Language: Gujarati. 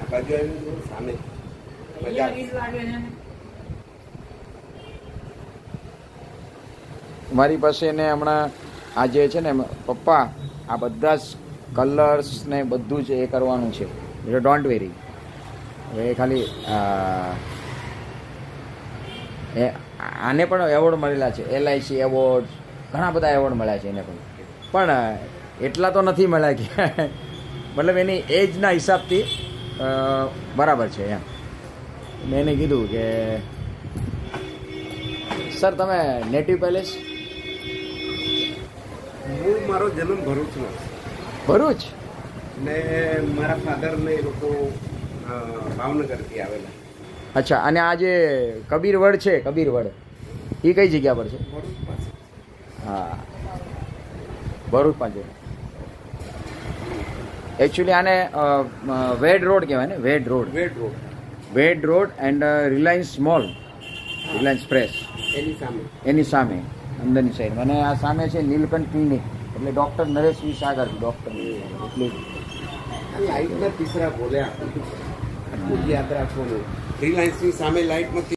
બાજુ આવીને સામે મારી પાસે ને હમણાં આ જે છે ને પપ્પા આ બધા જ કલર્સ ને બધું જ એ કરવાનું છે એટલે ડોન્ટ વેરી. હવે ખાલી આને પણ એવોર્ડ મળેલા છે, LIC એવોર્ડ, ઘણા બધા એવોર્ડ મળ્યા છે એને પણ એટલા તો નથી મળ્યા કે મતલબ એની એજના હિસાબથી બરાબર છે એમ. મેં એને કીધું કે સર તમે નેટિવ પેલેસ? હું મારો જન્મ ભરૂચનો. ભરૂચ? ને મારા ફાધર ને એ લોકો ભાવનગરથી આવેલા. અચ્છા, અને આ જે કબીરવડ છે, કબીરવડ એ કઈ જગ્યા પર છે? ભરૂચ પાસે. હા, ભરૂચ પાસે. એકચ્યુઅલી આને વેડ રોડ કહેવાય ને, Ved road. Ved road. Ved road and Reliance mall, Reliance press એની સામે અંદરની સાઈડ. અને આ સામે છે નીલકંઠ ક્લિનિક, એટલે doctor Naresh V Sagar doctor. એટલે લાઈટના તીસરા બોલ્યા યાદ રાખવાનું. રિલાયન્સની સામે લાઈટમાં